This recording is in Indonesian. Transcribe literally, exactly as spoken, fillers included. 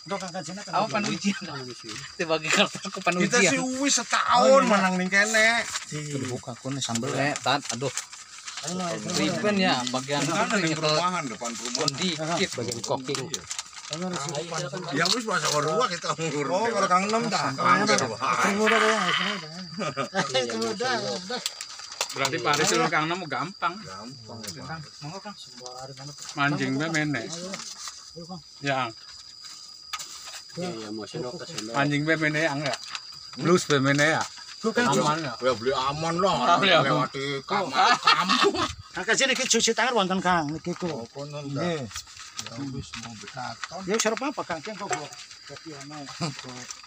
Untuk angkat sini kan. Aku panujian. Dibagi kartu aku panujian. Kita sih wis setahun menang ning kene. Buka aku nih sambel eh tat aduh. Riben ya bagian Ada ning perumahan depan perumahan. dikit bagian koking. Ya wis masa warua kita ngurus. Oh, kalau Kang Nem dah. Mudah ya. Mudah. Berarti Paris itu Kang nemu gampang. Gampang. Mau Kang sembar mana. Mancing be mene. Ya, Iya, mau senok ke sana. mancing be mene ya enggak. Blues be mene ya. Aman ya. Ya beli aman lah. Lewati kamar kampung. Angkat sini kita cuci tangan wonten Kang niki ku. Oh, konon dah. Nggih. Ya wis mau bekaton. Ya sarep apa Kang kok kok. Kopi ana.